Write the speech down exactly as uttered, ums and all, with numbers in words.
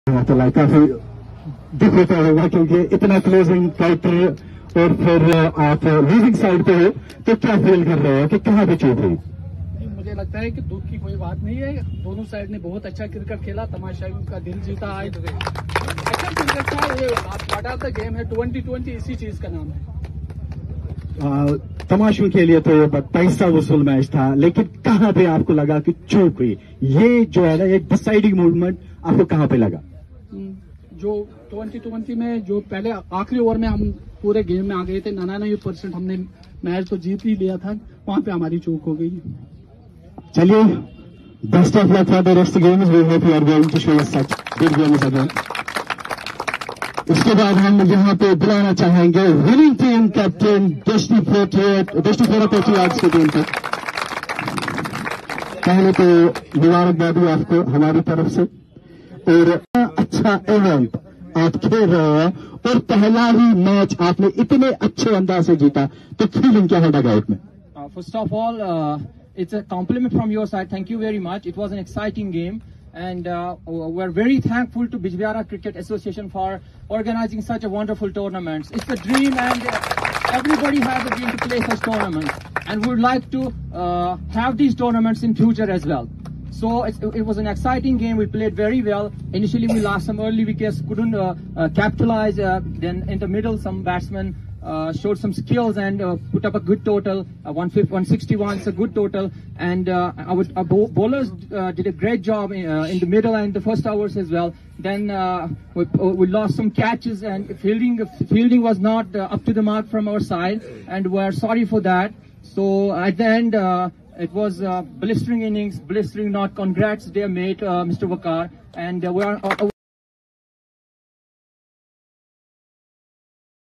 तो काफी दुख होता होगा क्योंकि इतना क्लोजिंग फाइटर और फिर आप लूजिंग साइड पे हो, तो क्या फील कर रहे हो कि कहाँ पे चूक हुई? मुझे लगता है कि दुख की कोई बात नहीं है। दोनों साइड ने बहुत अच्छा क्रिकेट खेला, तमाशाइयों का दिल जीता है। अच्छा क्रिकेट था ये, पार्ट ऑफ द गेम है। ट्वेंटी ट्वेंटी इसी चीज का नाम है। आ, तमाशों के लिए तो ये पैसा वसूल मैच था, लेकिन कहाँ पे आपको लगा कि चूक हुई? ये जो है ना, ये डिसाइडिंग मूवमेंट आपको कहाँ पे लगा? जो ट्वेंटी ट्वेंटी में जो पहले आखिरी ओवर में हम पूरे गेम में आ गए थे, निन्यानवे परसेंट हमने मैच तो जीत ही लिया था, वहां पे हमारी चूक हो गई। चलिए, best of luck for the rest games, we hope you are going to show such good games again. इसके बाद हम यहाँ पे बुलाना चाहेंगे विनिंग टीम कैप्टन डेस्टी फोर्ट डेस्टी फोर्ट आज के टीम तक। पहले तो मुबारकबाद हो आपको हमारी तरफ से, और अच्छा इवेंट आप खेल रहे हैं और पहला ही मैच आपने इतने अच्छे अंदाज से जीता, तो फीलिंग क्या है डगआउट में? First of all, it's a compliment from your side. Thank you very much. It was an exciting game, and uh, we're very thankful to Bijbihara Cricket Association for organizing such a wonderful tournament. It's a dream, and uh, everybody has a dream to play such tournaments, and we'd like to uh, have these tournaments in future as well. So it's, it was an exciting game. We played very well. Initially, we lost some early wickets, couldn't uh, uh, capitalize. Uh, then in the middle, some batsmen Uh, showed some skills and uh, put up a good total. uh, one sixty-one is a good total, and uh, our, our bowlers uh, did a great job in, uh, in the middle and the first hours as well. Then uh, we, we lost some catches, and fielding fielding was not uh, up to the mark from our side, and we're sorry for that. So at the end, uh, it was uh, blistering innings, blistering not. Congrats, dear mate, uh, Mister Waqar, and uh, we are. Uh,